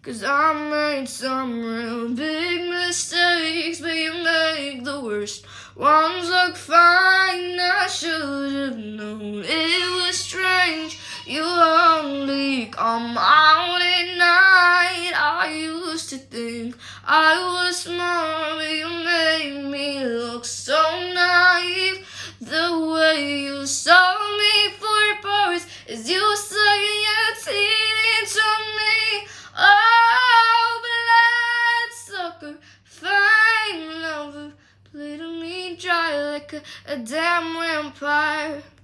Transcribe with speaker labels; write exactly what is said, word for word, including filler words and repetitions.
Speaker 1: 'Cause I made some real big mistakes, but you make the worst ones look fine. I should've known it was strange. You only come out at night. I used to think I was smart, but you made me look so naive. The way you sold me for parts is you say you're cheating to me. Oh, bloodsucker, fine lover, bleeding me dry like a, a damn vampire.